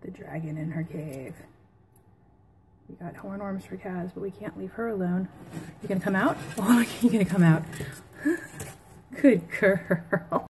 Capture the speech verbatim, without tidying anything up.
the dragon in her cave. We got hornworms for Kaz, but we can't leave her alone. You gonna come out? Oh, you gonna come out? Good girl.